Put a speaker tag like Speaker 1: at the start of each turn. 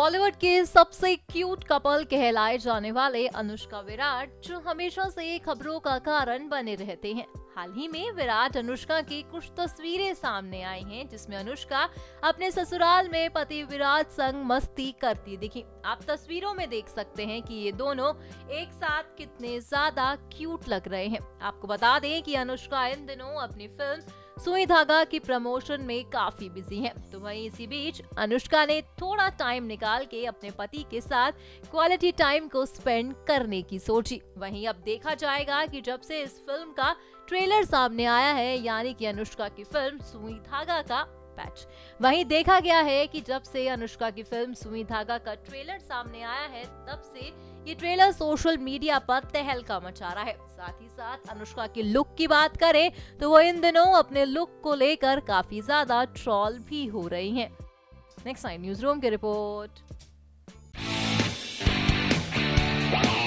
Speaker 1: बॉलीवुड के सबसे cute couple कहलाए जाने वाले अनुष्का विराट जो हमेशा से खबरों का कारण बने रहते हैं। हाल ही में विराट अनुष्का की कुछ तस्वीरें सामने आई हैं जिसमें अनुष्का अपने ससुराल में पति विराट संग मस्ती करती दिखी। आप तस्वीरों में देख सकते हैं कि ये दोनों एक साथ कितने ज्यादा क्यूट लग रहे हैं। आपको बता दें कि अनुष्का इन दिनों अपनी फिल्म सुई धागा की प्रमोशन में काफी बिजी हैं। तो वहीं इसी बीच अनुष्का ने थोड़ा टाइम निकाल के अपने पति के साथ क्वालिटी टाइम को स्पेंड करने की सोची। वहीं अब देखा जाएगा कि जब से इस फिल्म का ट्रेलर सामने आया है, यानी कि अनुष्का की फिल्म सुई धागा का पैच, वहीं देखा गया है कि जब से अनुष्का की फिल्म सुई धागा का ट्रेलर सामने आया है तब से ये ट्रेलर सोशल मीडिया पर तहलका मचा रहा है। साथ ही साथ अनुष्का की लुक की बात करें तो वो इन दिनों अपने लुक को लेकर काफी ज्यादा ट्रोल भी हो रही हैं। नेक्स्ट 9 न्यूज रूम की रिपोर्ट।